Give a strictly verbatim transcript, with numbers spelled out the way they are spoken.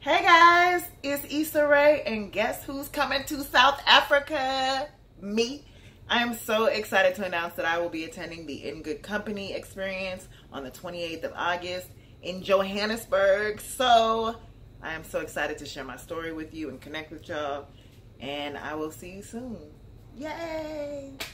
Hey guys, it's Issa Rae, and guess who's coming to South Africa? Me. I am so excited to announce that I will be attending the In Good Company experience on the twenty-eighth of August in Johannesburg. So I am so excited to share my story with you and connect with y'all, and I will see you soon. Yay!